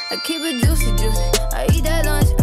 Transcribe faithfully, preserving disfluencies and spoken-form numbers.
I keep it juicy, juicy. I eat that lunch.